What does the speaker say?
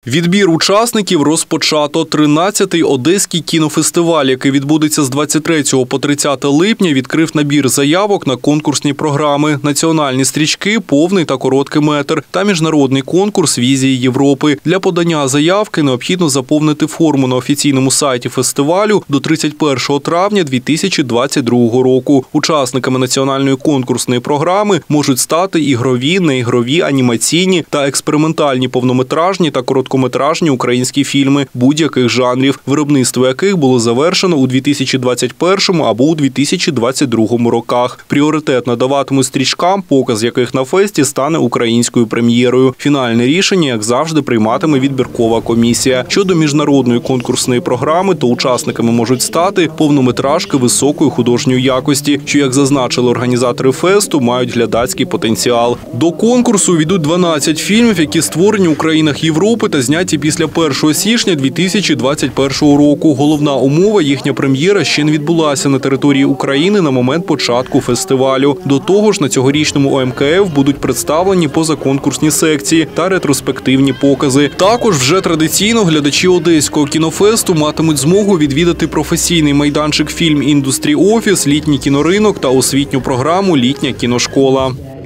Відбір учасників розпочато. 13-й Одеський кінофестиваль, який відбудеться з 23 по 30 липня, відкрив набір заявок на конкурсні програми, національні стрічки, повний та короткий метр та міжнародний конкурс «Візії Європи». Для подання заявки необхідно заповнити форму на офіційному сайті фестивалю до 31 травня 2022 року. Учасниками національної конкурсної програми можуть стати ігрові, неігрові, анімаційні та експериментальні повнометражні та короткометражні українські фільми будь-яких жанрів, виробництво яких було завершено у 2021 або у 2022 роках. Пріоритет надаватимуть стрічкам, показ яких на фесті стане українською прем'єрою. Фінальне рішення, як завжди, прийматиме відбіркова комісія. Щодо міжнародної конкурсної програми, то учасниками можуть стати повнометражки високої художньої якості, що, як зазначили організатори фесту, мають глядацький потенціал. До конкурсу увійдуть 12 фільмів, які створені у країнах Європи та зняті після 1 січня 2021 року. Головна умова – їхня прем'єра ще не відбулася на території України на момент початку фестивалю. До того ж, на цьогорічному ОМКФ будуть представлені позаконкурсні секції та ретроспективні покази. Також вже традиційно глядачі Одеського кінофесту матимуть змогу відвідати професійний майданчик «Фільм Індустрі Офіс», літній кіноринок та освітню програму «Літня кіношкола».